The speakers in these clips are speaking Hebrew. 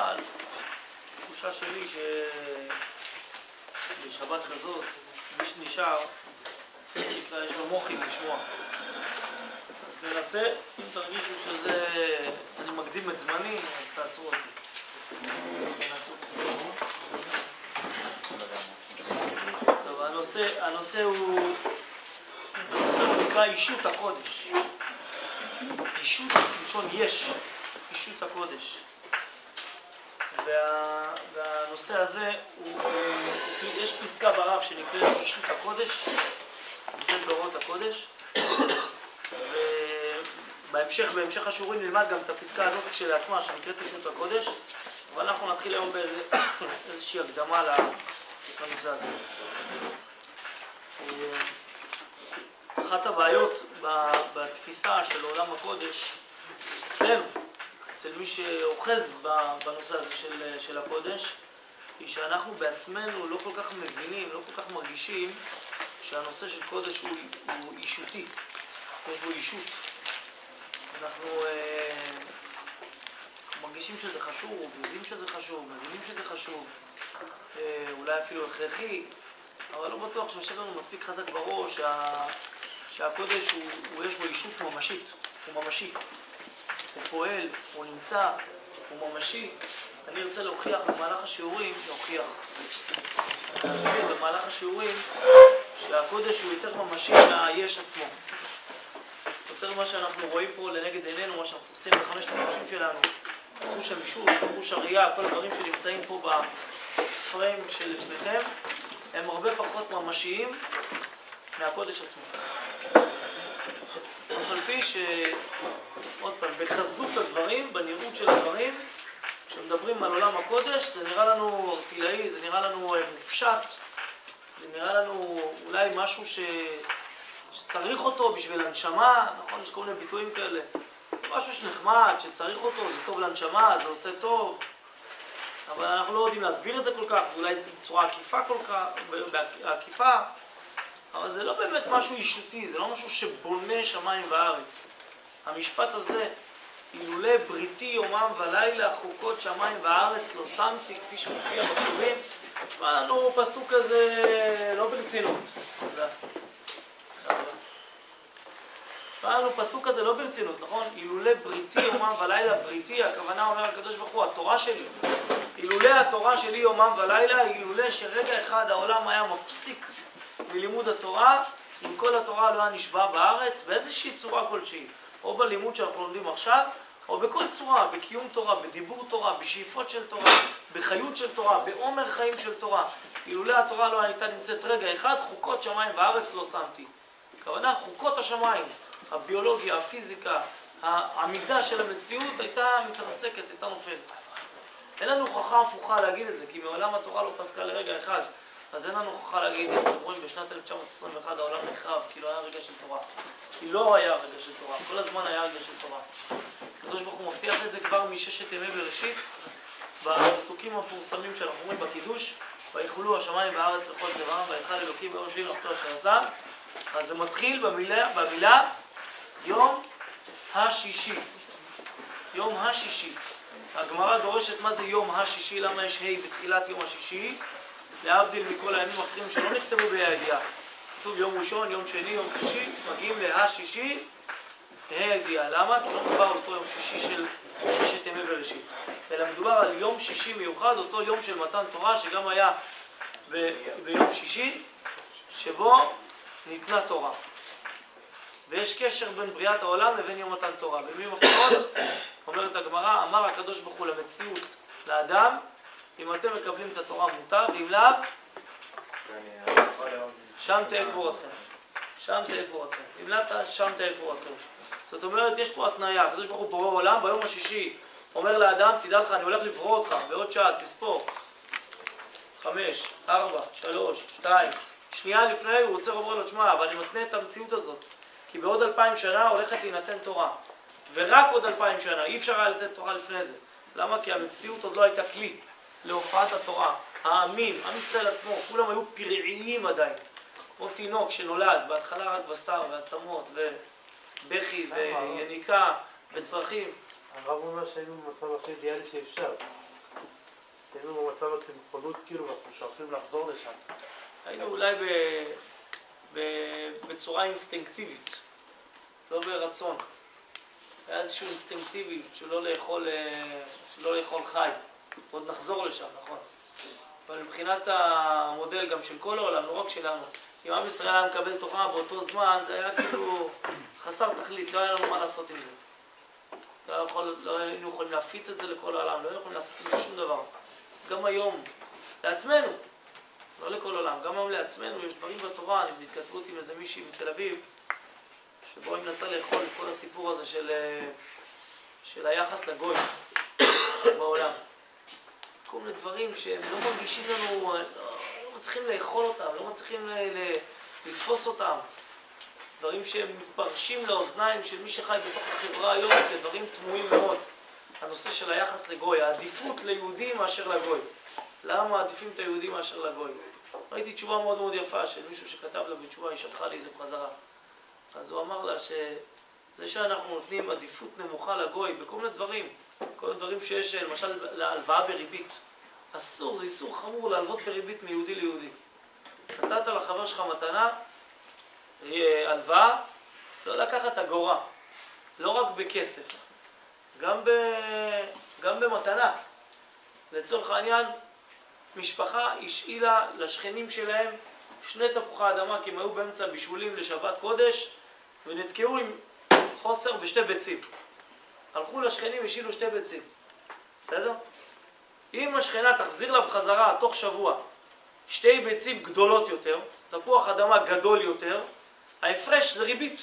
התחושה שלי שבשבת כזאת, מי שנשאר, יש לו מוחים לשמוע. אז תנסה, אם תרגישו שזה, אני מקדים את זמני, אז תעצרו אותי. תנסו. טוב, הנושא הוא נקרא אישות הקודש. אישות, לשון יש, אישות הקודש. והנושא הזה, יש פסקה ברב שנקראת אישות הקודש, נמצאת באורות הקודש, בהמשך השיעורים נלמד גם את הפסקה הזאת כשלעצמה, שנקראת אישות הקודש, אבל אנחנו נתחיל היום באיזושהי הקדמה לנושא הזה. אחת הבעיות בתפיסה של עולם הקודש אצלנו, אצל מי שאוחז בנושא הזה של הקודש, היא שאנחנו בעצמנו לא כל כך מבינים, לא כל כך מרגישים שהנושא של קודש הוא אישותי, יש בו אישות. אנחנו מרגישים שזה חשוב, יודעים שזה חשוב, מבינים שזה חשוב, אולי אפילו הכרחי, אבל לא בטוח שיושב לנו מספיק חזק בראש שהקודש יש בו אישות ממשית, הוא ממשי. הוא פועל, הוא נמצא, הוא ממשי. אני ארצה להוכיח במהלך השיעורים, להסביר במהלך השיעורים שהקודש הוא יותר ממשי מהיש עצמו. יותר מה שאנחנו רואים פה לנגד עינינו, מה שאנחנו תופסים בחמשת החושים שלנו, חוש המישות, חוש הראייה, כל הדברים שנמצאים פה בפריים של לפניכם, הם הרבה פחות ממשיים מהקודש עצמו. אף על פי עוד פעם, בחזות הדברים, בנראות של הדברים, כשמדברים על עולם הקודש, זה נראה לנו ארטילאי, זה נראה לנו מופשט, זה נראה לנו אולי משהו שצריך אותו בשביל הנשמה, נכון? יש כל מיני ביטויים כאלה. משהו שנחמד, שצריך אותו, זה טוב לנשמה, זה עושה טוב, אבל אנחנו לא יודעים להסביר את זה כל כך, זה אולי בצורה עקיפה כל כך, בעקיפה, אבל זה לא באמת משהו אישותי, זה לא משהו שבונה שמיים וארץ. המשפט הזה, אילולא בריתי יומם ולילה חוקות שמיים וארץ לא שמתי, כפי שמופיע בכתובים, נשמע לנו פסוק כזה לא ברצינות. נשמע לנו פסוק כזה לא ברצינות, נכון? אילולא בריתי יומם ולילה, בריתי, הכוונה אומר הקדוש ברוך הוא, התורה שלי. אילולא התורה שלי יומם ולילה, אילולא שרגע אחד העולם היה מפסיק מלימוד התורה, אם כל התורה לא היה נשבע בארץ, באיזושהי צורה כלשהי. או בלימוד שאנחנו לומדים עכשיו, או בכל צורה, בקיום תורה, בדיבור תורה, בשאיפות של תורה, בחיות של תורה, בעומר חיים של תורה. אילולא התורה לא הייתה נמצאת רגע אחד, חוקות שמיים וארץ לא שמתי. הכוונה, חוקות השמיים, הביולוגיה, הפיזיקה, העמידה של המציאות הייתה מתרסקת, הייתה נופלת. אין לנו הוכחה הפוכה להגיד את זה, כי מעולם התורה לא פסקה לרגע אחד. אז אין לנו הוכחה להגיד, אתם רואים, בשנת 1921 העולם נחרב, כי לא היה רגע של תורה. כי לא היה רגע של תורה, כל הזמן היה רגע של תורה. הקדוש ברוך הוא מבטיח את זה כבר מששת ימי בראשית, בפסוקים המפורסמים שאנחנו אומרים בקידוש, ויחולו השמיים והארץ לכל צבאם, ויחל אלוקים ביום שביעי מלאכתו אשר עשה. אז זה מתחיל במילה יום השישי. יום השישי. הגמרא דורשת מה זה יום השישי, למה יש ה' בתחילת יום השישי, להבדיל מכל הימים האחרים שלא נכתבו בידיעה. כתוב יום ראשון, יום שני, יום שלישי, מגיעים להשישי, הידיעה. למה? כי לא מדובר על אותו יום שישי של ששת ימי בראשית, אלא מדובר על יום שישי מיוחד, אותו יום של מתן תורה, שגם היה ביום שישי, שבו ניתנה תורה. ויש קשר בין בריאת העולם לבין יום מתן תורה. במילים אחרות, אומרת הגמרא, אמר הקדוש ברוך הוא למציאות, לאדם, אם אתם מקבלים את התורה מוטב, ואם לאו, שם תהיה קבורתכם. שם תהיה קבורתכם. אם לאו, שם תהיה קבורתכם. זאת אומרת, יש פה התניה. הקדוש ברוך הוא בורא עולם, ביום השישי, אומר לאדם, תדע לך, אני הולך לברוא אותך, בעוד שעה, תספור. 5, 4, 3, 2. שנייה לפני, הוא רוצה לומר לו, תשמע, אבל אני מתנה את המציאות הזאת. כי בעוד 2000 שנה הולכת להינתן תורה. ורק עוד 2000 שנה, אי אפשר היה לתת תורה לפני זה. למה? כי המציאות עוד לא הייתה כלי להופעת התורה. העמים, עם ישראל עצמו, כולם היו פראיים עדיין. כמו תינוק שנולד, בהתחלה רק בשר ועצמות ובכי ויניקה וצרכים. הרב אומר שהיינו במצב הכי אידיאלי שאפשר. היינו במצב הצמחונות, כאילו, אנחנו שואפים לחזור לשם. היינו אולי בצורה אינסטינקטיבית, לא ברצון. היה איזשהו אינסטינקטיבי שלא לאכול חי. עוד נחזור לשם, נכון. אבל מבחינת המודל גם של כל העולם, לא רק שלנו, אם עם ישראל היה מקבל תורה באותו זמן, זה היה כאילו חסר תכלית, לא היה לנו מה לעשות עם זה. לא היינו יכולים להפיץ את זה לכל העולם, לא היינו יכולים לעשות עם זה שום דבר. גם היום, לעצמנו, לא לכל העולם, גם היום לעצמנו, יש דברים בתורה, אני בהתכתבות עם איזה מישהי בתל אביב, שבו היא מנסה לאכול את כל הסיפור הזה של היחס לגוי בעולם. כל מיני דברים שהם לא מרגישים לנו, לא מצליחים לאכול אותם, לא מצליחים לתפוס אותם. דברים שהם מתפרשים לאוזניים של מי שחי בתוך החברה היום כדברים תמוהים מאוד. הנושא של היחס לגוי, העדיפות ליהודים מאשר לגוי. למה מעדיפים את היהודים מאשר לגוי? ראיתי תשובה מאוד מאוד יפה של מישהו שכתב לה בתשובה, היא שלחה לי את זה בחזרה. אז הוא אמר לה שזה שאנחנו נותנים עדיפות נמוכה לגוי בכל מיני דברים, כל מיני דברים שיש, למשל להלוואה בריבית. אסור, זה איסור חמור להלוות בריבית מיהודי ליהודי. נתת לחבר שלך מתנה, הלוואה, לא לקחת אגורה, לא רק בכסף, גם במתנה. לצורך העניין, משפחה השאילה לשכנים שלהם 2 תפוחי אדמה, כי הם היו באמצע בישולים לשבת קודש, ונתקעו עם חוסר ב2 ביצים. הלכו לשכנים, השאילו 2 ביצים. בסדר? אם השכנה תחזיר לה בחזרה תוך שבוע 2 ביצים גדולות יותר, תפוח אדמה גדול יותר, ההפרש זה ריבית.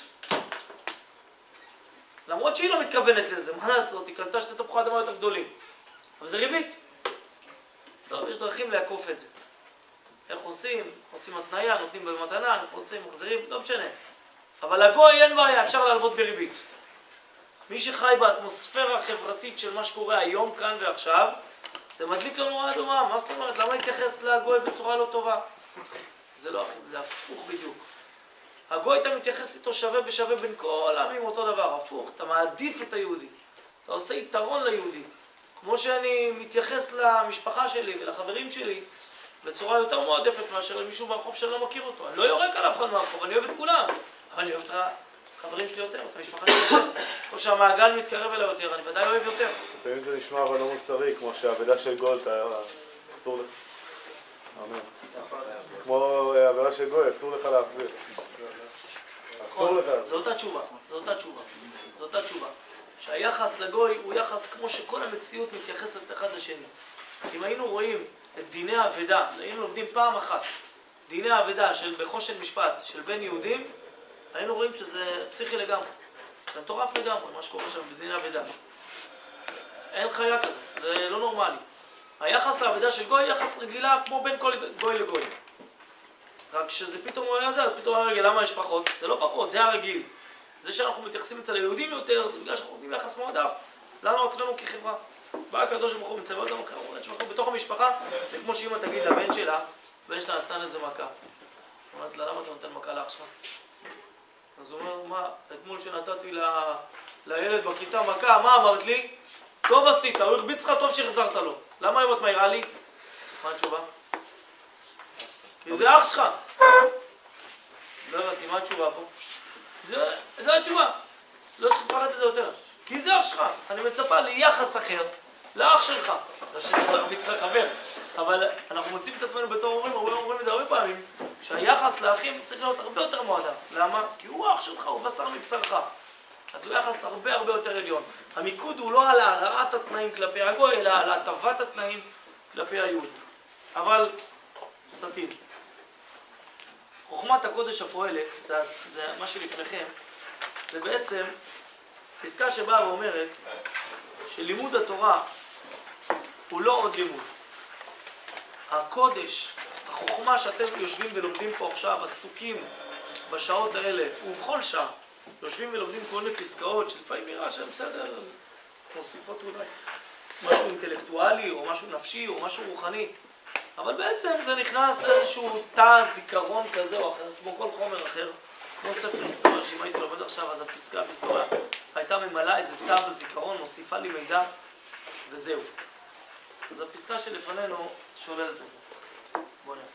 למרות שהיא לא מתכוונת לזה, מה לעשות? היא קנתה 2 תפוחי אדמה יותר גדולים. אבל זה ריבית. טוב, יש דרכים לעקוף את זה. איך עושים? עושים התניה, נותנים במתנה, אנחנו רוצים, מחזירים, לא משנה. אבל לגוי אין בעיה, אפשר להלוות בריבית. מי שחי באטמוספירה החברתית של מה שקורה היום, כאן ועכשיו, זה מדליק לנו אדומה. מה זאת אומרת? למה להתייחס לגוי בצורה לא טובה? זה לא, זה הפוך בדיוק. הגוי אתה מתייחס איתו שווה בשווה בין כל העמים אותו דבר, הפוך. אתה מעדיף את היהודי. אתה עושה יתרון ליהודי. כמו שאני מתייחס למשפחה שלי ולחברים שלי בצורה יותר מועדפת מאשר למישהו ברחוב שאני לא מכיר אותו. אני לא יורק על אף אחד מהרחוב, אני אוהב את כולם. אבל אני אוהב את החברים שלי יותר, את המשפחה שלי יותר. כמו שהמעגל מתקרב אליי יותר, אני ודאי אוהב יותר. לפעמים זה נשמע אבל לא מוסרי, כמו שהעבודה של גולט היה אסור לך. אמן. כמו העבודה של גוי, אסור לך להחזיר. אסור לך. זאת התשובה. שהיחס לגוי הוא יחס כמו שכל המציאות מתייחסת אחד לשני. אם היינו רואים את דיני האבדה, היינו לומדים פעם אחת דיני האבדה של בחושן משפט של בין יהודים, היינו רואים שזה פסיכי לגמרי. זה מטורף לגמרי, מה שקורה שם בדיני האבדה. אין חיה כזה, זה לא נורמלי. היחס לאבדה של גוי היא יחס רגילה כמו בין כל גוי לגוי. רק כשזה פתאום היה זה, אז פתאום היה רגיל, למה יש פחות? זה לא פחות, זה הרגיל. זה שאנחנו מתייחסים אצל היהודים יותר, זה בגלל שאנחנו נותנים יחס מועדף. לנו עצמנו כחברה. בא הקדוש ברוך הוא מצווה אותנו כחברה, בתוך המשפחה, זה כמו שאמא תגיד לבן שלה, בן שלה נתן איזה מכה. אומרת לה, למה אתה נותן מכה לאח שלך? אז הוא אומר, מה, אתמול שנתתי לילד בכיתה מכה, מה אמרת לי? טוב עשית, הוא הרביץ לך, טוב שהחזרת לו. למה אם את מהירה לי? מה התשובה? כי זה אח שלך. לא הבנתי, מה התשובה פה? זה התשובה. לא צריך לפרט את זה יותר. כי זה אח שלך. אני מצפה ליחס אחר, לאח שלך. לא שצריך להרביץ לחבר. אבל אנחנו מוצאים את עצמנו בתור אומרים את זה הרבה פעמים, שהיחס לאחים צריך להיות הרבה יותר מועדף. למה? כי הוא אח שלך, הוא בשר מבשרך. אז הוא יחס הרבה יותר עליון. המיקוד הוא לא על הרעת התנאים כלפי הגוי, אלא על הטבת התנאים כלפי היהודי. אבל סתים. חוכמת הקודש הפועלת, זה מה שלפניכם, זה בעצם פסקה שבאה ואומרת שלימוד התורה הוא לא עוד לימוד. הקודש, החוכמה שאתם יושבים ולומדים פה עכשיו, עסוקים בשעות האלה, ובכל שעה, יושבים ולומדים כל מיני פסקאות שלפעמים נראה שהן בסדר, מוסיפות אולי משהו אינטלקטואלי או משהו נפשי או משהו רוחני, אבל בעצם זה נכנס לאיזשהו תא זיכרון כזה או אחר, כמו כל חומר אחר, כמו ספר היסטוריה, שאם הייתי לומד עכשיו, אז הפסקה בהיסטוריה הייתה ממלאה איזה תא בזיכרון, מוסיפה לי מידע, וזהו. אז הפסקה שלפנינו שוללת את זה. בוא נראה.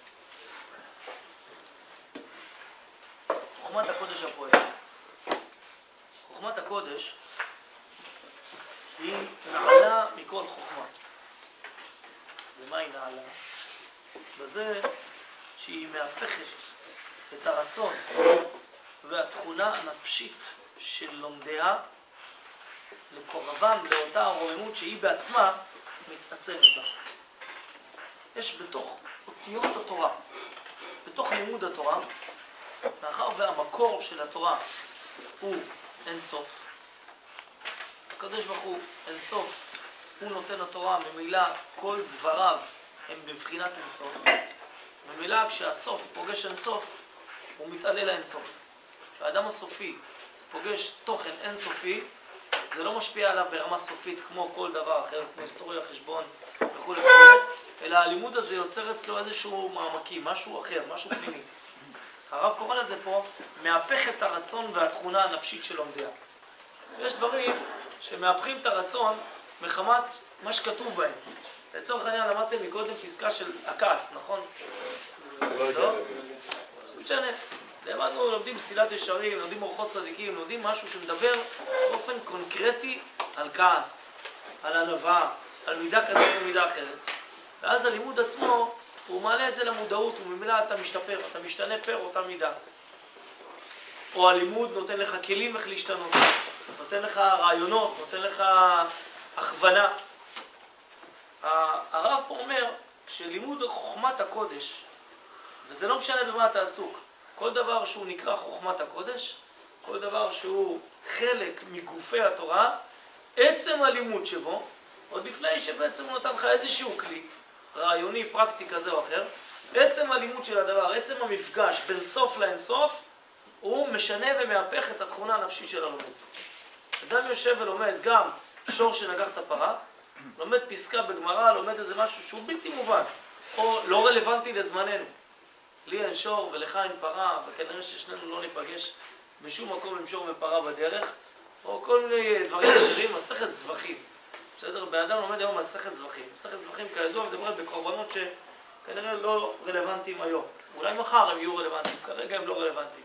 חוכמת הקודש הפועלת. חוכמת הקודש היא נעלה מכל חוכמה. ומה היא נעלה? בזה שהיא מהפכת את הרצון והתכונה הנפשית של לומדיה לקורבם לאותה הרוממות שהיא בעצמה מתעצמת בה. יש בתוך אותיות התורה, בתוך לימוד התורה, מאחר והמקור של התורה הוא אין סוף, הקדוש ברוך הוא אין סוף, הוא נותן התורה, ממילא כל דבריו הם בבחינת אין סוף. ממילא כשהסוף פוגש אין סוף, הוא מתעלה לאין סוף. כשהאדם הסופי פוגש תוכן אין סופי, זה לא משפיע עליו ברמה סופית כמו כל דבר אחר, כמו היסטוריה, חשבון וכו', אלא הלימוד הזה יוצר אצלו איזשהו מעמקים, משהו אחר, משהו פנימי. הרב קורא לזה פה, מהפך את הרצון והתכונה הנפשית של לומדיה. יש דברים שמהפכים את הרצון מחמת מה שכתוב בהם. לצורך העניין למדתם מקודם פסקה של הכעס, נכון? לא? משנה. לומדים מסילת ישרים, לומדים אורחות צדיקים, לומדים משהו שמדבר באופן קונקרטי על כעס, על ענווה, על מידה כזאת ומידה אחרת. ואז הלימוד עצמו, הוא מעלה את זה למודעות, וממילא אתה משתפר, אתה משתנה פר אותה מידה. או הלימוד נותן לך כלים איך להשתנות, נותן לך רעיונות, נותן לך הכוונה. הרב פה אומר שלימוד חוכמת הקודש, וזה לא משנה במה אתה עסוק, כל דבר שהוא נקרא חוכמת הקודש, כל דבר שהוא חלק מגופי התורה, עצם הלימוד שבו, עוד לפני שבעצם הוא נותן לך איזשהו כלי, רעיוני, פרקטי כזה או אחר, עצם הלימוד של הדבר, עצם המפגש בין סוף לאינסוף, הוא משנה ומהפך את התכונה הנפשית של הלומד. אדם יושב ולומד גם שור שנגח את הפרה, לומד פסקה בגמרא, לומד איזה משהו שהוא בלתי מובן, או לא רלוונטי לזמננו. לי אין שור ולך אין פרה, וכנראה ששנינו לא ניפגש בשום מקום עם שור ופרה בדרך, או כל מיני דברים אחרים, מסכת זבחים. בסדר? באדם לומד היום מסכת זבחים. מסכת זבחים כידוע מדברת בקורבנות שכנראה לא רלוונטיים היום. אולי מחר הם יהיו רלוונטיים, כרגע הם לא רלוונטיים.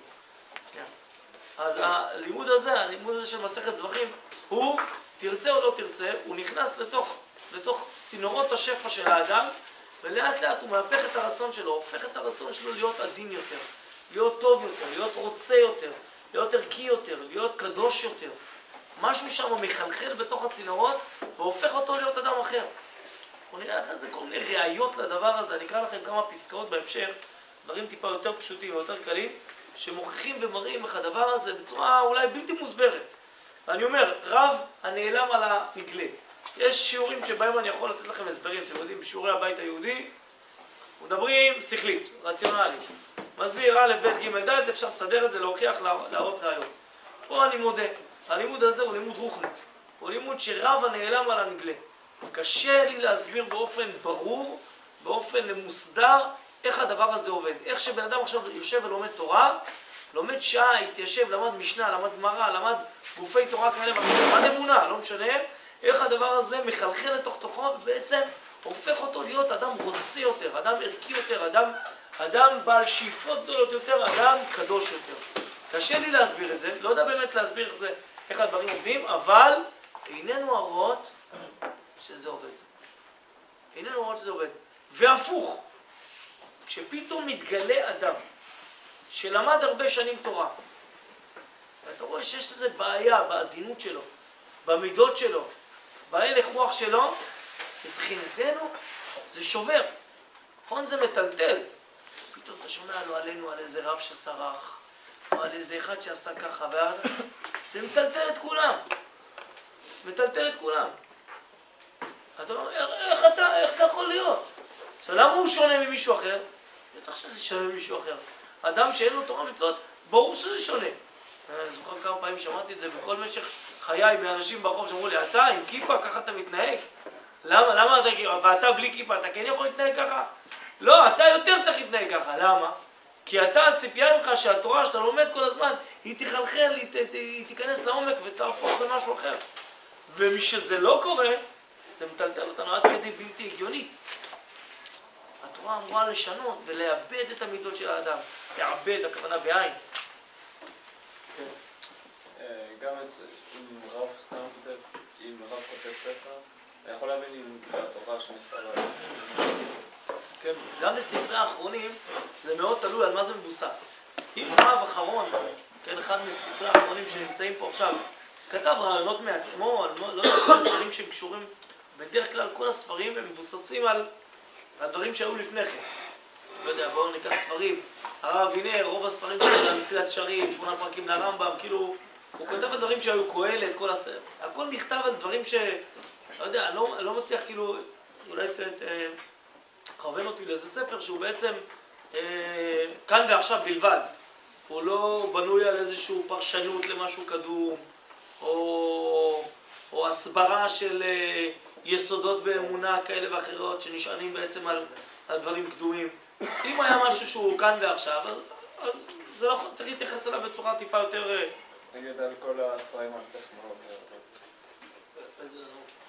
אז הלימוד הזה של מסכת זבחים, הוא, תרצה או לא תרצה, הוא נכנס לתוך צינורות השפע של האדם, ולאט לאט הוא מהפך את הרצון שלו, הופך את הרצון שלו להיות עדין יותר, להיות טוב יותר, להיות רוצה יותר, להיות ערכי יותר, להיות קדוש יותר. משהו שם מחלחל בתוך הצינורות, והופך אותו להיות אדם אחר. אנחנו נראה אחרי זה כל מיני ראיות לדבר הזה, אני אקרא לכם כמה פסקאות בהמשך, דברים טיפה יותר פשוטים ויותר קלים, שמוכיחים ומראים איך הדבר הזה בצורה אולי בלתי מוסברת. ואני אומר, רב הנעלם על הנגלה. יש שיעורים שבהם אני יכול לתת לכם הסברים, אתם יודעים, בשיעורי הבית היהודי, מדברים שכלית, רציונלית. מסביר א', ב', ג', ד', אפשר לסדר את זה, להוכיח, להראות ראיות. פה אני מודה, הלימוד הזה הוא לימוד רוחני. הוא לימוד שרב הנעלם על הנגלה. קשה לי להסביר באופן ברור, באופן מוסדר, איך הדבר הזה עובד. איך שבן אדם עכשיו יושב ולומד תורה, לומד שעה, התיישב, למד משנה, למד גמרא, למד גופי תורה כאלה, למד אמונה, לא משנה, איך הדבר הזה מחלחל לתוך תוכו, ובעצם הופך אותו להיות אדם רוצה יותר, אדם ערכי יותר, אדם בעל שאיפות גדולות יותר, אדם קדוש יותר. קשה לי להסביר את זה, לא יודע באמת להסביר איך הדברים עובדים, אבל איננו הרואות שזה עובד. איננו הרואות שזה עובד. והפוך, כשפתאום מתגלה אדם שלמד הרבה שנים תורה, ואתה רואה שיש איזו בעיה בעדינות שלו, במידות שלו, בהלך רוח שלו, מבחינתנו זה שובר. נכון? זה מטלטל. פתאום אתה שומע לו עלינו על איזה רב שסרח, או על איזה אחד שעשה ככה, זה מטלטל את כולם. מטלטל את כולם. אתה אומר, איך זה יכול להיות? אז למה הוא שונה ממישהו אחר? בטח שזה שונה ממישהו אחר. אדם שאין לו תורה מצוות, ברור שזה שונה. אני זוכר כמה פעמים שמעתי את זה בכל משך חיי מאנשים ברחוב שאמרו לי, אתה עם כיפה, ככה אתה מתנהג? למה אתה כיפה? ואתה בלי כיפה, אתה כן יכול להתנהג ככה? לא, אתה יותר צריך להתנהג ככה. למה? כי אתה, הציפייה ממך שהתורה שאתה לומד כל הזמן, היא תחלחל, היא תיכנס לעומק ותהפוך למשהו אחר. ומשזה לא קורה, זה מטלטל אותנו עד כדי היא בלתי הגיונית. התורה אמורה לשנות ולאבד את המידות של האדם. לאבד, הכוונה בעין. גם אם רב סתם כותב, אם רב כותב ספר, אני יכול להבין אם התורה שנכתב עליו. כן, גם בספרי האחרונים זה מאוד תלוי על מה זה מבוסס. אם רב אחרון, כן, אחד מספרי האחרונים שנמצאים פה עכשיו, כתב רעיונות מעצמו, לא יודע, דברים שהם קשורים, בדרך כלל כל הספרים הם מבוססים על הדברים שהיו לפני כן. לא יודע, בואו ניקח ספרים. הרב אבינר, רוב הספרים שלו, מסילת ישרים, 8 פרקים לרמב"ם, כאילו, הוא כותב על דברים שהיו קהלת, כל הספר. הכל נכתב על דברים ש... לא יודע, אני לא מצליח כאילו, אולי תכוון אותי לאיזה ספר שהוא בעצם כאן ועכשיו בלבד. הוא לא בנוי על איזושהי פרשנות למשהו קדום, או הסברה של יסודות באמונה כאלה ואחרות שנשענים בעצם על דברים קדומים. אם היה משהו שהוא כאן ועכשיו, אז זה לא צריך להתייחס אליו בצורה טיפה יותר... נגיד על כל הספרים על טכנולוגיה. איזה...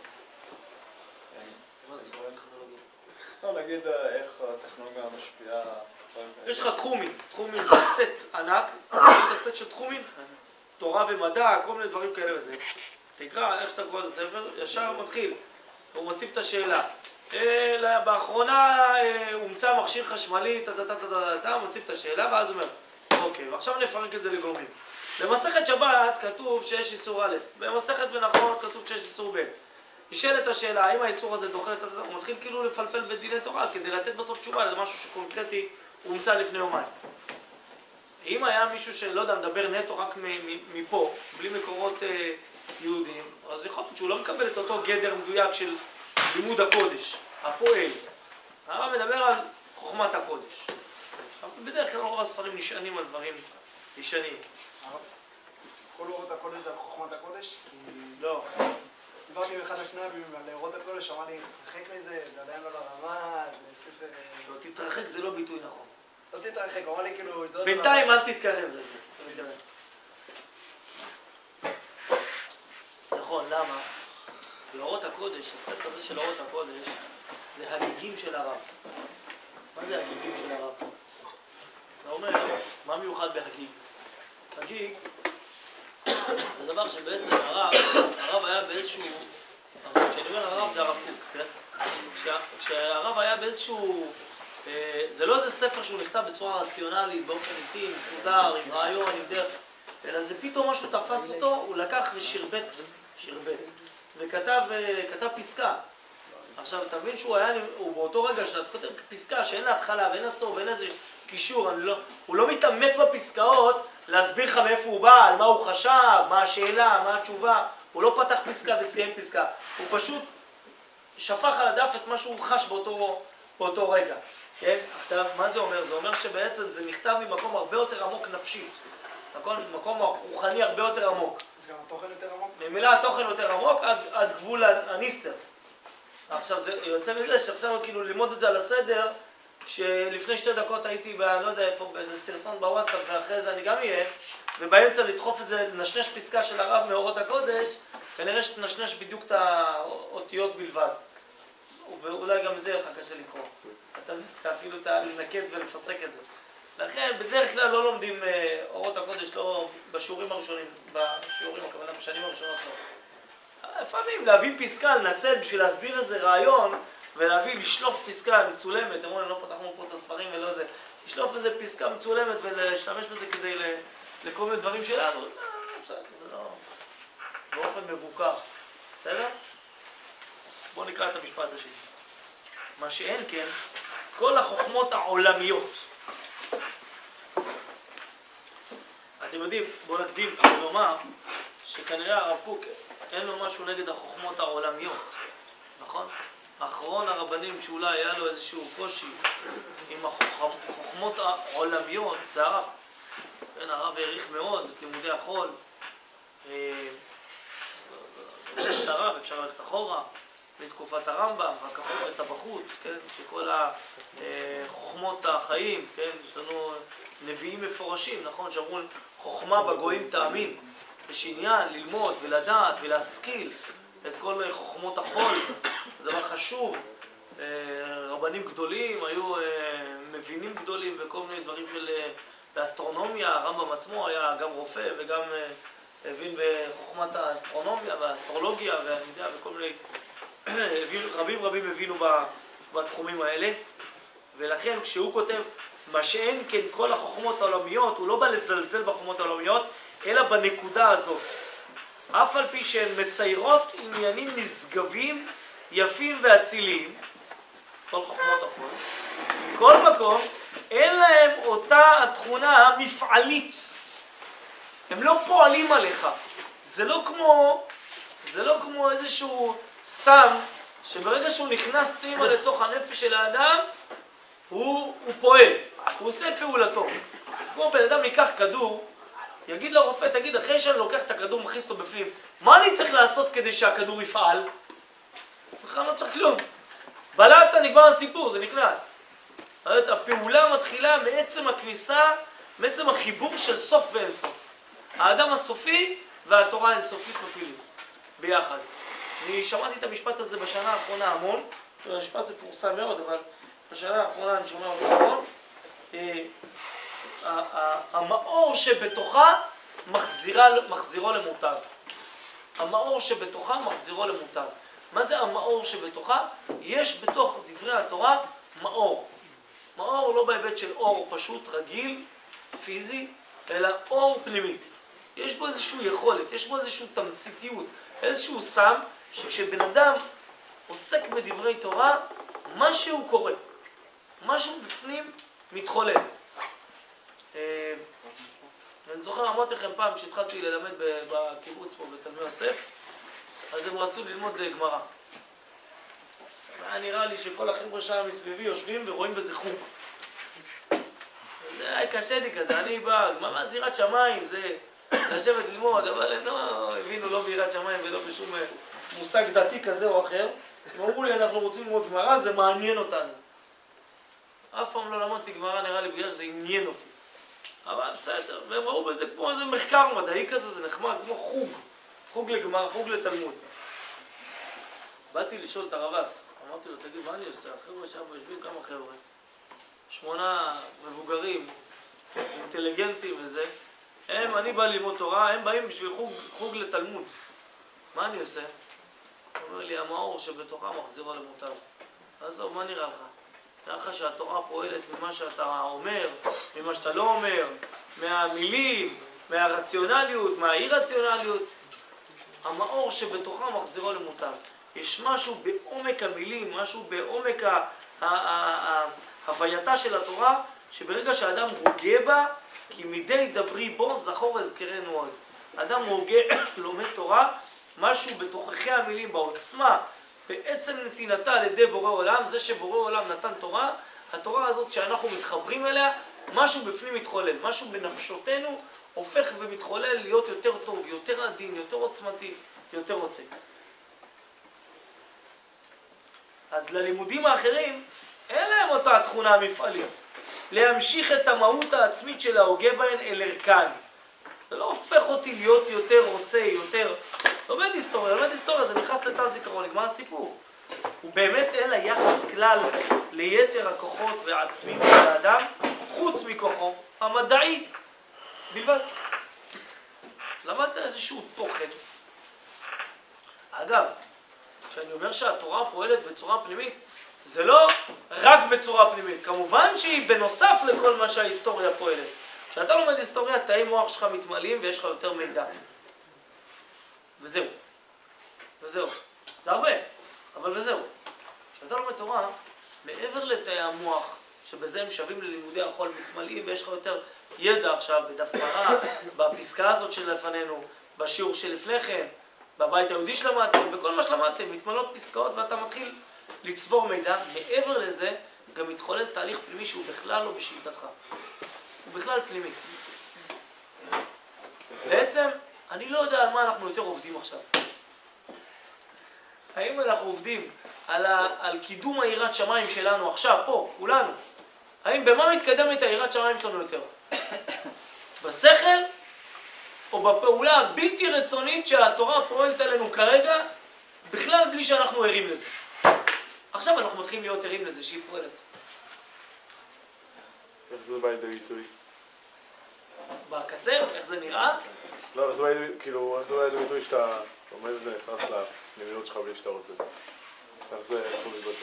מה זה ספרים טכנולוגיה? לא, נגיד איך הטכנולוגיה משפיעה... יש לך תחומים. תחומים זה סט ענק, זה סט של תחומים, תורה ומדע, כל מיני דברים כאלה וזה. תקרא, איך שאתה קורא את הספר, ישר מתחיל. הוא מציב את השאלה. באחרונה הומצא מכשיר חשמלי, הוא מציב את השאלה, ואז הוא אומר, אוקיי, ועכשיו נפרק את זה לגורמים. במסכת שבת כתוב שיש איסור א', במסכת מנחות כתוב שיש איסור ב'. נשאלת השאלה, האם האיסור הזה דוחה את הוא מתחיל כאילו לפלפל בדיני תורה, כדי לתת בסוף תשובה, זה משהו שקונקרטי הומצא לפני יומיים. אם היה מישהו שלא יודע, מדבר נטו רק מפה, בלי מקורות יהודים, אז יכול להיות שהוא לא מקבל את אותו גדר מדויק של לימוד הקודש, הפועל. הרב מדבר על חוכמת הקודש. בדרך כלל רוב הספרים נשענים על דברים ישנים. כל אורות הקודש זה על חוכמת הקודש? לא. דיברתי עם אחד השניים על אורות הקודש, אמר לי, תתרחק מזה, זה עדיין לא לרמה, זה ספר... לא, תתרחק זה לא ביטוי נכון. לא תתרחק, אמר לי כאילו... בינתיים אל תתקרב לזה. נכון, למה? באורות הקודש, הספר הזה של אורות הקודש, זה הגיגים של הרב. מה זה הגיגים של הרב? אתה אומר, מה מיוחד בהגיג? הגיג זה דבר שבעצם הרב היה באיזשהו... כשאני אומר הרב זה הרב קוק, כן? כשהרב היה באיזשהו... זה לא איזה ספר שהוא נכתב בצורה רציונלית, באופן איטי, מסודר, עם רעיון, עם דרך, אלא זה פתאום משהו תפס אותו, הוא לקח ושרבט, וכתב פסקה. עכשיו, אתה מבין שהוא באותו רגע שאתה כותב פסקה שאין לה התחלה ואין לה סוף ואין איזה קישור, הוא לא מתאמץ בפסקאות להסביר לך מאיפה הוא בא, על מה הוא חשב, מה השאלה, מה התשובה, הוא לא פתח פסקה וסיים פסקה, הוא פשוט שפך על הדף את מה שהוא חש באותו רגע. כן? עכשיו, מה זה אומר? זה אומר שבעצם זה נכתב ממקום הרבה יותר עמוק נפשית. מקום רוחני הרבה יותר עמוק. אז גם התוכן יותר עמוק? במילה התוכן יותר עמוק עד גבול הניסטר. עכשיו, זה יוצא מזה שעכשיו כאילו ללמוד את זה על הסדר, כשלפני 2 דקות הייתי לא יודע איפה, באיזה סרטון בוואטסאפ, ואחרי זה אני גם אהיה, ובאמצע לדחוף איזה נשנש פסקה של הרב מאורות הקודש, כנראה שתנשנש בדיוק את האותיות בלבד. ואולי גם את זה יהיה לך קשה לקרוא. אתה אפילו לנקד ולפסק את זה. לכן, בדרך כלל לא לומדים אורות הקודש, לא בשיעורים הראשונים, הכוונה בשנים הראשונות לא. לפעמים להביא פסקה, לנצל בשביל להסביר איזה רעיון, לשלוף פסקה מצולמת, אמרו, לא פתחנו פה את הספרים ולא זה, לשלוף איזה פסקה מצולמת ולהשתמש בזה כדי לכל מיני דברים שלנו, זה לא באופן מבוקר. בסדר? בואו נקרא את המשפט השני. מה שאין כן, כל החוכמות העולמיות. אתם יודעים, בואו נקדים ולומר שכנראה הרב קוק אין לו משהו נגד החוכמות העולמיות, נכון? האחרון הרבנים שאולי היה לו איזשהו קושי עם החוכמות העולמיות זה הרב. כן, הרב העריך מאוד את לימודי החול. את הרב אפשר ללכת אחורה לתקופת הרמב"ם, רק אחורה את הבחוץ, כן? שכל החוכמות החיים, כן? יש לנו נביאים מפורשים, נכון? שאמרו חוכמה בגויים תאמין. יש עניין ללמוד ולדעת ולהשכיל את כל חוכמות החול, זה דבר חשוב. רבנים גדולים, היו מבינים גדולים בכל מיני דברים של באסטרונומיה. הרמב"ם עצמו היה גם רופא וגם הבין בחוכמת האסטרונומיה והאסטרולוגיה, ואני יודע, וכל מיני רבים הבינו בתחומים האלה. ולכן כשהוא כותב מה שאין כן כל החוכמות העולמיות, הוא לא בא לזלזל בחוכמות העולמיות, אלא בנקודה הזאת. אף על פי שהן מציירות עניינים נשגבים, יפים ואציליים, כל חוכמות החול, מכל מקום, אין להם אותה התכונה המפעלית. הם לא פועלים עליך. זה לא כמו איזשהו סם, שברגע שהוא נכנס פנימה לתוך הנפש של האדם, הוא פועל, הוא עושה פעולתו. כמו בן אדם ייקח כדור, יגיד לרופא, תגיד, אחרי שאני לוקח את הכדור, מכניס אותו בפנים, מה אני צריך לעשות כדי שהכדור יפעל? בכלל לא צריך כלום. בלעת, נגמר הסיפור, זה נכנס. הפעולה מתחילה מעצם הכניסה, מעצם החיבור של סוף ואין סוף. האדם הסופי והתורה האינסופית מפעילים ביחד. אני שמעתי את המשפט הזה בשנה האחרונה המון, זה משפט מפורסם מאוד, אבל בשנה האחרונה אני שומע אותו המון. המאור שבתוכה מחזירו למוטב. המאור שבתוכה מחזירו למוטב. מה זה המאור שבתוכה? יש בתוך דברי התורה מאור. מאור לא בהיבט של אור פשוט, רגיל, פיזי, אלא אור פנימי. יש בו איזושהי יכולת, יש בו איזושהי תמציתיות, איזשהו סם, שכשבן אדם עוסק בדברי תורה, משהו קורה. משהו בפנים מתחולל. אני זוכר, אמרתי לכם פעם שהתחלתי ללמד בקיבוץ פה בתלמי יוסף, אז הם רצו ללמוד גמרא. היה נראה לי שכל החבר'ה שם מסביבי יושבים ורואים בזה חוג. זה היה קשה לי כזה, אני בא, גמרא זירת שמיים, זה לשבת ללמוד, אבל הם לא הבינו לא בירת שמיים ולא בשום מושג דתי כזה או אחר. הם אמרו לי, אנחנו רוצים ללמוד גמרא, זה מעניין אותנו. אף פעם לא למדתי גמרא, נראה לי בגלל שזה עניין אותי. אבל בסדר, והם ראו בזה כמו איזה מחקר מדעי כזה, זה נחמד, כמו חוג. חוג לגמרא, חוג לתלמוד. באתי לשאול את הרב"ס, אמרתי לו, תגיד, מה אני עושה? החבר'ה שם יושבים כמה חבר'ה. 8 מבוגרים, אינטליגנטים וזה. אני בא ללמוד תורה, הם באים בשביל חוג לתלמוד. מה אני עושה? הוא אומר לי, המאור שבתוכה מחזירו למוטב. עזוב, מה נראה לך? נראה לך שהתורה פועלת ממה שאתה אומר, ממה שאתה לא אומר, מהמילים, מהרציונליות, מהאי-רציונליות. המאור שבתוכה מחזירו למוטב. יש משהו בעומק המילים, משהו בעומק ההווייתה של התורה, שברגע שהאדם רוגע בה, כי מדי דברי בו זכור אזכרנו עוד. אדם רוגע, לומד תורה, משהו בתוככי המילים, בעוצמה, בעצם נתינתה על ידי בורא עולם, זה שבורא עולם נתן תורה, התורה הזאת שאנחנו מתחברים אליה, משהו בפנים מתחולל, משהו בנפשותנו הופך ומתחולל להיות יותר טוב, יותר עדין, יותר עוצמתי, יותר רוצה. אז ללימודים האחרים אין להם אותה התכונה המפעלית. להמשיך את המהות העצמית של ההוגה בהן אל ערכן. זה לא הופך אותי להיות יותר רוצה, יותר... לומד היסטוריה, זה נכנס לתא זיכרון, נגמר הסיפור. הוא באמת אין לה יחס כלל ליתר הכוחות והעצמיות של האדם, חוץ מכוחו המדעי בלבד. למדת איזשהו תוכן. אגב, כשאני אומר שהתורה פועלת בצורה פנימית, זה לא רק בצורה פנימית. כמובן שהיא בנוסף לכל מה שההיסטוריה פועלת. כשאתה לומד היסטוריה, תאי מוח שלך מתמלאים ויש לך יותר מידע. וזהו. זה הרבה, אבל וזהו. כשאתה לומד תורה, מעבר לתאי המוח, שבזה הם שווים ללימודי החול מתמלאים, ויש לך יותר ידע עכשיו בדף גמרא, בפסקה הזאת שלפנינו, בשיעור שלפניכם, בבית היהודי שלמדתם, בכל מה שלמדתם, מתמלות פסקאות ואתה מתחיל לצבור מידע. מעבר לזה, גם מתחולל תהליך פנימי שהוא בכלל לא בשליטתך. הוא בכלל פנימי. בעצם, אני לא יודע על מה אנחנו יותר עובדים עכשיו. האם אנחנו עובדים על קידום היראת שמיים שלנו עכשיו, פה, כולנו? האם במה מתקדמת היראת שמיים שלנו יותר? בשכל? או בפעולה הבלתי רצונית שהתורה פועלת עלינו כרגע, בכלל בלי שאנחנו ערים לזה? עכשיו אנחנו מתחילים להיות ערים לזה שהיא פועלת. איך זה בא לידי ביטוי? בקצר, איך זה נראה? לא, זה בא לידי, כאילו, איך זה בא לידי ביטוי שאתה עומד וזה נכנס לפנימיות שלך בלי שאתה רוצה. איך זה יכול להתבטא?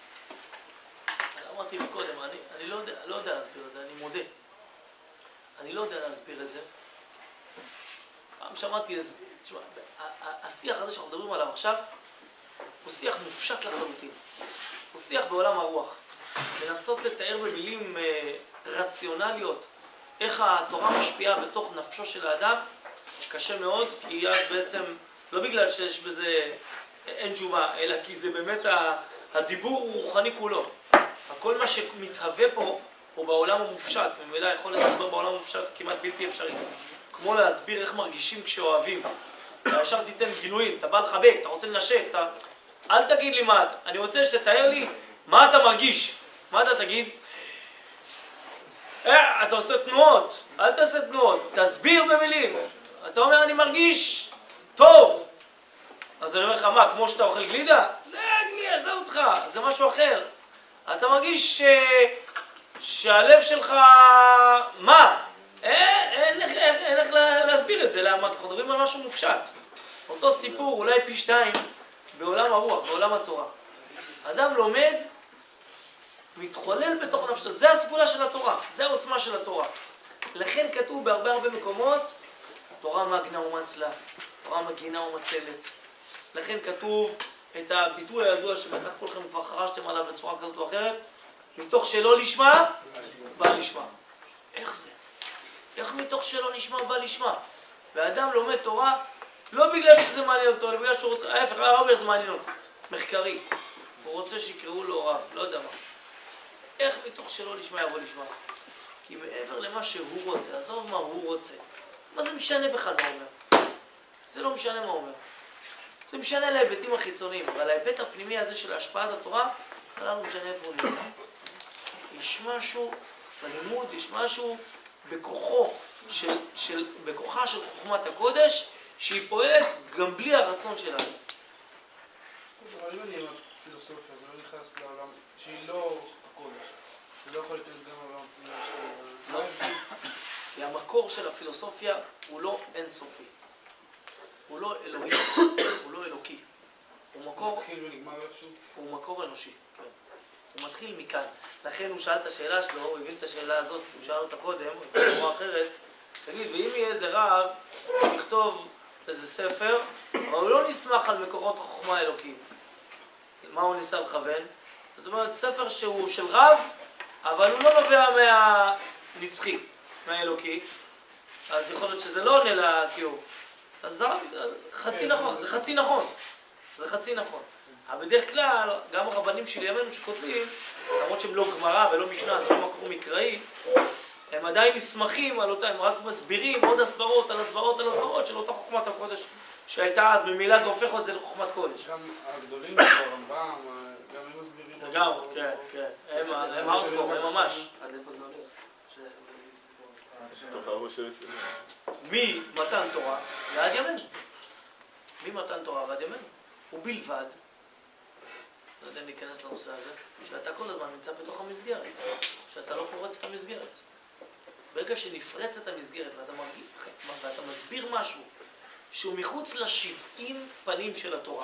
אמרתי מקודם, אני לא יודע להסביר את זה, אני מודה. אני לא יודע להסביר את זה. פעם שמעתי, תשמע, השיח הזה שאנחנו מדברים עליו עכשיו, הוא שיח מופשט לחלוטין. הוא שיח בעולם הרוח. לנסות לתאר במילים רציונליות איך התורה משפיעה בתוך נפשו של האדם, קשה מאוד, כי אז בעצם, לא בגלל שיש בזה אין תשובה, אלא כי זה באמת הדיבור הוא רוחני כולו. הכל מה שמתהווה פה הוא בעולם המופשט, וממילא יכול לדבר בעולם המופשט כמעט בלתי אפשרי. כמו להסביר איך מרגישים כשאוהבים. אתה ישר תיתן גילויים, אתה בא לחבק, אתה רוצה לנשק, אל תגיד לי מה, אני רוצה שתתאר לי מה אתה מרגיש. מה אתה תגיד? אתה עושה תנועות, אל תעשה תנועות, תסביר במילים. אתה אומר אני מרגיש טוב. אז אני אומר לך מה, כמו שאתה אוכל גלידה? לא, גלידה, זה אותך, זה משהו אחר. אתה מרגיש שהלב שלך, מה? אין איך להסביר את זה, למה? אנחנו מדברים על משהו מופשט. אותו סיפור, אולי פי 2, בעולם הרוח, בעולם התורה. אדם לומד, מתחולל בתוך נפשו, זה הסגולה של התורה, זה העוצמה של התורה. לכן כתוב בהרבה מקומות, תורה מגנה ומצלה, תורה מגינה ומצלת. לכן כתוב את הביטוי הידוע שבטח כולכם כבר חרשתם עליו בצורה כזאת או אחרת, מתוך שלא לשמה, בא לשמה. איך זה? איך מתוך שלא לשמה, בא לשמה? והאדם לומד תורה לא בגלל שזה מעניין אותו, אלא בגלל שהוא רוצה, ההפך, הרב זה מעניין אותו. מחקרי. הוא רוצה שיקראו לו רב, לא יודע מה. איך מתוך שלא לשמה יבוא לשמה? כי מעבר למה שהוא רוצה, עזוב מה הוא רוצה. מה זה משנה בכלל מה אומר? זה לא משנה מה אומר. זה משנה להיבטים החיצוניים, אבל ההיבט הפנימי הזה של השפעת התורה, בכלל לא משנה איפה הוא נמצא. יש משהו בלימוד, יש משהו בכוחה של חוכמת הקודש, שהיא פועלת גם בלי הרצון שלנו. אבל אם אני אומר פילוסופיה, זה לא נכנס לעולם, שהיא לא הקודש. זה לא יכול להיכנס גם לעולם. לא. המקור של הפילוסופיה הוא לא אינסופי. הוא לא אלוהי, הוא לא אלוקי. הוא מקור... מתחיל ונגמר איפשהו? הוא מקור אנושי, כן. הוא מתחיל מכאן. לכן הוא שאל את השאלה שלו, הוא הבין את השאלה הזאת, הוא שאל אותה קודם, בצורה אחרת. תגיד, ואם יהיה איזה רב, יכתוב איזה ספר, אבל הוא לא נסמך על מקורות החוכמה האלוקיים. מה הוא ניסה לכוון? זאת אומרת, ספר שהוא של רב, אבל הוא לא נובע מהנצחי, מהאלוקי. אז יכול להיות שזה לא עונה לתיאור. אז זה חצי נכון, זה חצי נכון. זה חצי נכון. אבל בדרך כלל, גם הרבנים של ימינו שכותבים, למרות שהם לא גמרא ולא משנה, זה לא מקור מקראי, הם עדיין נסמכים על אותה, הם רק מסבירים עוד הסברות על הסברות על הסברות של אותה חוכמת הקודש שהייתה אז, ממילא זה הופך את זה לחוכמת קודש. גם הגדולים של הרמב"ם, גם הם מסבירים. לגמרי, כן, כן. הם ארטקור, הם ממש. עד איפה זה הולך? ממתן תורה ועד ימינו. ממתן תורה ועד ימינו. ובלבד, לא יודע אם ניכנס לנושא הזה, שאתה כל הזמן נמצא בתוך המסגרת, שאתה לא פורץ את המסגרת. ברגע שנפרץ את המסגרת ואתה מסביר משהו שהוא מחוץ ל70 פנים של התורה,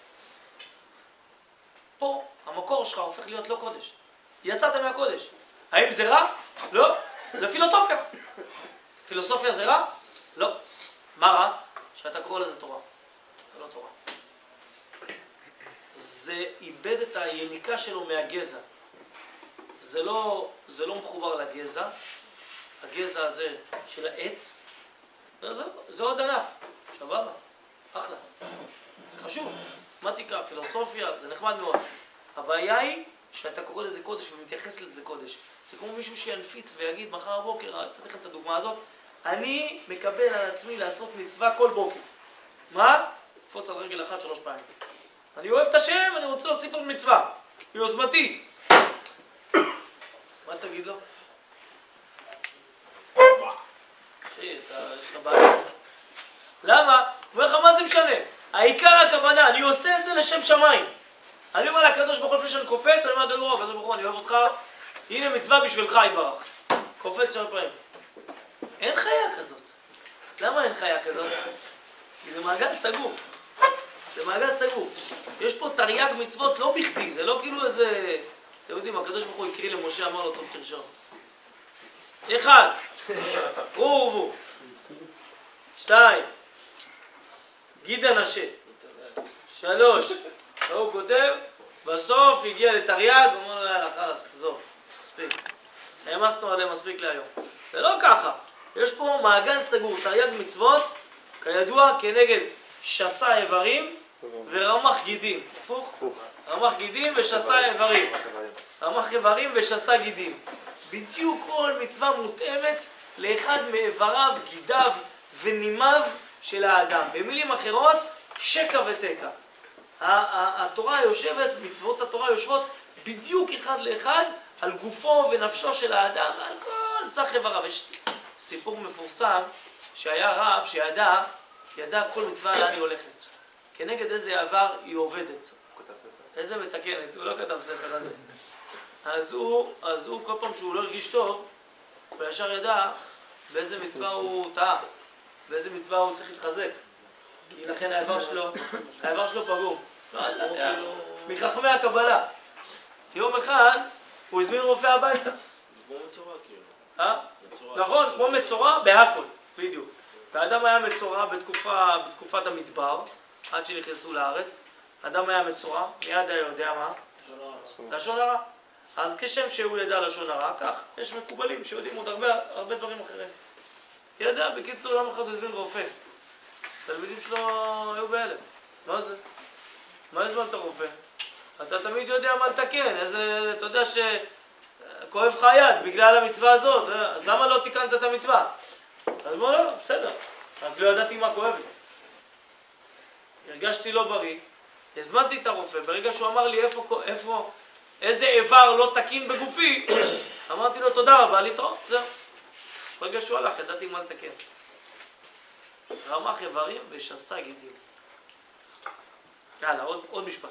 פה המקור שלך הופך להיות לא קודש. יצאת מהקודש. האם זה רע? לא. זה פילוסופיה. פילוסופיה זה רע? לא. מה רע? שאתה קורא לזה תורה. זה לא תורה. זה איבד את היניקה שלו מהגזע. זה לא מחובר לגזע. הגזע הזה של העץ, זה עוד ענף. שבבה. אחלה. זה חשוב. מתמטיקה, פילוסופיה, זה נחמד מאוד. הבעיה היא שאתה קורא לזה קודש ומתייחס לזה קודש. זה כמו מישהו שינפיץ ויגיד מחר בבוקר, תתן לכם את הדוגמה הזאת, אני מקבל על עצמי לעשות מצווה כל בוקר. מה? תפוץ על רגל אחת 3 פעמים. אני אוהב את השם, אני רוצה להוסיף עוד מצווה. ביוזמתי. מה תגיד לו? אחי, יש לך בעיה. למה? הוא אומר לך, מה זה משנה? העיקר הכוונה, אני עושה את זה לשם שמיים. אני אומר לקדוש ברוך הוא לפני שאני קופץ, אני אומר לקדוש ברוך הוא, אני אוהב אותך, הנה מצווה בשבילך יתברך. קופץ 3 פעמים. אין חיה כזאת. למה אין חיה כזאת? כי זה מעגל סגור. זה מעגל סגור. יש פה תרי"ג מצוות לא בכדי, זה לא כאילו איזה... אתם יודעים, הקדוש ברוך הוא הקריא למשה, אמר לו, טוב תרשום. 1. ראו ורבו. 2. גיד הנשה. 3. הוא כותב, בסוף הגיע לתרי"ג, הוא אומר, יאללה, חלאס, תעזוב, מספיק. נעמסנו עליהם מספיק להיום. זה לא ככה. יש פה מעגל סגור, תרי"ג מצוות, כידוע, כנגד שסה איברים ורמח גידים. הפוך? רמח גידים ושסה איברים. רמח איברים ושסה גידים. בדיוק כל מצווה מותאמת לאחד מאיבריו, גידיו ונימיו של האדם. במילים אחרות, שקע ותקע. התורה יושבת, מצוות התורה יושבות בדיוק אחד לאחד על גופו ונפשו של האדם ועל כל סך איבריו. יש סיפור מפורסם שהיה רב שידע כל מצווה לאן היא הולכת. כנגד איזה עבר היא עובדת. איזה מתקנת, הוא לא כתב ספר על זה. אז הוא כל פעם שהוא לא הרגיש טוב, הוא ישר ידע באיזה מצווה הוא טעה, באיזה מצווה הוא צריך להתחזק. כי לכן העבר שלו פגום. מחכמי הקבלה. יום אחד הוא הזמין רופא הביתה. כמו מצורע כאילו. נכון, כמו מצורע בהכל, בדיוק. האדם היה מצורע בתקופת המדבר, עד שנכנסו לארץ. האדם היה מצורע, מיד היה יודע מה? לשון הרע. אז כשם שהוא ידע לשון הרע, כך יש מקובלים שיודעים עוד הרבה דברים אחרים. ידע, בקיצור, יום אחד הוא הזמין רופא. תלמידים שלו היו בהלם. מה זה? מה הזמנת רופא? אתה תמיד יודע מה לתקן, אתה יודע שכואב לך היד בגלל המצווה הזאת, אז למה לא תיקנת את המצווה? אז בוא לא, בסדר, רק לא ידעתי מה כואב לי. הרגשתי לא בריא, הזמנתי את הרופא, ברגע שהוא אמר לי איזה איבר לא תקין בגופי, אמרתי לו תודה רבה, להתראות, זהו. ברגע שהוא הלך, ידעתי מה לתקן. רמח איברים ושסה גידים. יאללה, עוד משפט.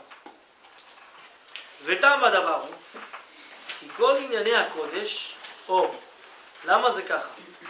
וטעם הדבר הוא, כי כל ענייני הקודש, למה זה ככה?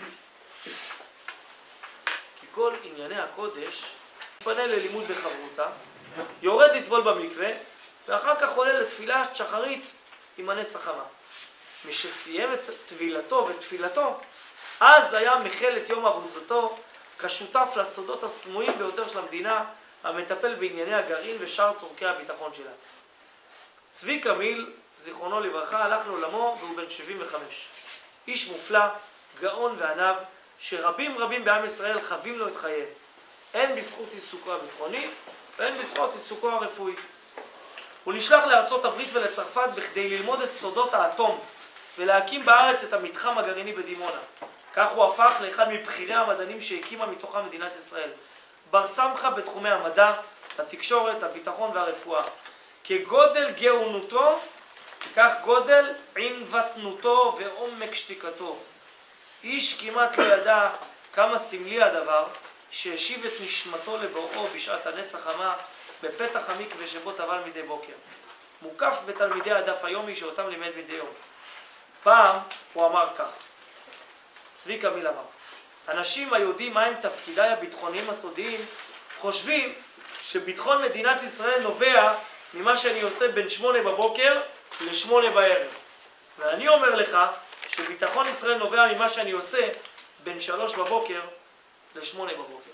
כי כל ענייני הקודש, מתפנה ללימוד בחברותה, יורד לטבול במקווה, ואחר כך עולה לתפילת שחרית עם הנץ החמה. משסיים את טבילתו ותפילתו, אז היה מחל את יום עבודתו כשותף לסודות הסמויים ביותר של המדינה, המטפל בענייני הגרעין ושאר צורכי הביטחון שלה. צבי קמיל, זיכרונו לברכה, הלך לעולמו והוא בן 75. איש מופלא, גאון וענב, שרבים בעם ישראל חווים לו את חייהם. הן בזכות עיסוקו הביטחוני, והן בזכות עיסוקו הרפואי. הוא נשלח לארצות הברית ולצרפת בכדי ללמוד את סודות האטום, ולהקים בארץ את המתחם הגרעיני בדימונה. כך הוא הפך לאחד מבכירי המדענים שהקימה מתוכם מדינת ישראל. בר סמכה בתחומי המדע, התקשורת, הביטחון והרפואה. כגודל גאונותו, כך גודל ענוותנותו ועומק שתיקתו. איש כמעט לא ידע כמה סמלי הדבר שהשיב את נשמתו לבוראו בשעת הנץ החמה בפתח המקווה שבו טבל מדי בוקר. מוקף בתלמידי הדף היומי שאותם לימד מדי יום. פעם הוא אמר כך, צבי קמיל אמר, אנשים היודעים מהם תפקידיי הביטחוניים הסודיים חושבים שביטחון מדינת ישראל נובע ממה שאני עושה בין 8 בבוקר ל8 בערב. ואני אומר לך שביטחון ישראל נובע ממה שאני עושה בין 3 בבוקר ל8 בבוקר.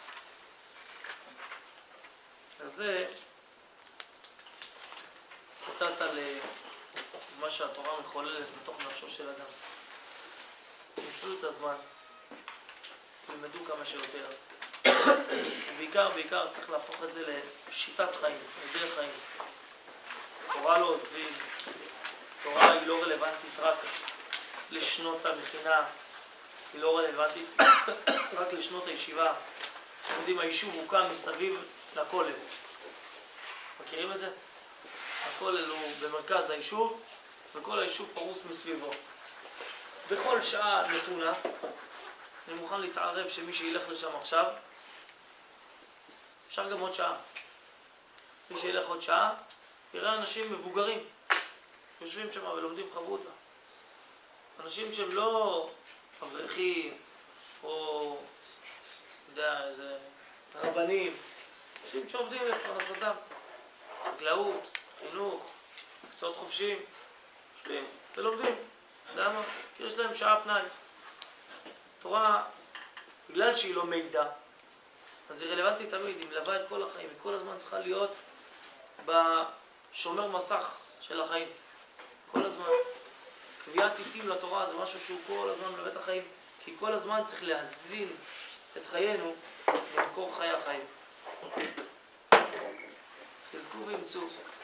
אז זה קצת על מה שהתורה מחוללת בתוך נפשו של אדם. תמצאו את הזמן, תלמדו כמה שיותר. בעיקר צריך להפוך את זה לשיטת חיים, לדרך חיים. תורה לא עוזבים, תורה היא לא רלוונטית רק לשנות המכינה, היא לא רלוונטית רק לשנות הישיבה. אתם יודעים, היישוב הוקם מסביב לכולל. מכירים את זה? הכולל הוא במרכז היישוב, וכל היישוב פרוס מסביבו. בכל שעה נתונה, אני מוכן להתערב שמי שילך לשם עכשיו, אפשר גם עוד שעה. מי שילך עוד שעה, יראה אנשים מבוגרים, יושבים שם ולומדים חברותא. אנשים שהם לא אברכים, או, יודע, איזה רבנים, אנשים שעובדים לפרנסתם, חקלאות, חינוך, מקצועות חופשיים, יושבים ולומדים. למה? כי יש להם שעה פנאי. תורה, בגלל שהיא לא מידע, אז היא רלוונטית תמיד, היא מלווה את כל החיים, היא כל הזמן צריכה להיות בשומר מסך של החיים. כל הזמן. קביעת עיתים לתורה זה משהו שהוא כל הזמן מלווה את החיים, כי כל הזמן צריך להזין את חיינו למקור חיי החיים. חזקו וימצאו.